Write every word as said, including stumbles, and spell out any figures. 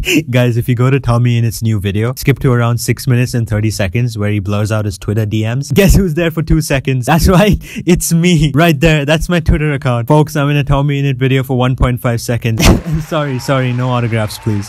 Guys, if you go to Tommy in its new video, skip to around six minutes and thirty seconds where he blurs out his Twitter D Ms. Guess who's there for two seconds? That's right, it's me. Right there, that's my Twitter account. Folks, I'm in a Tommy in it video for one point five seconds. sorry, sorry, no autographs please.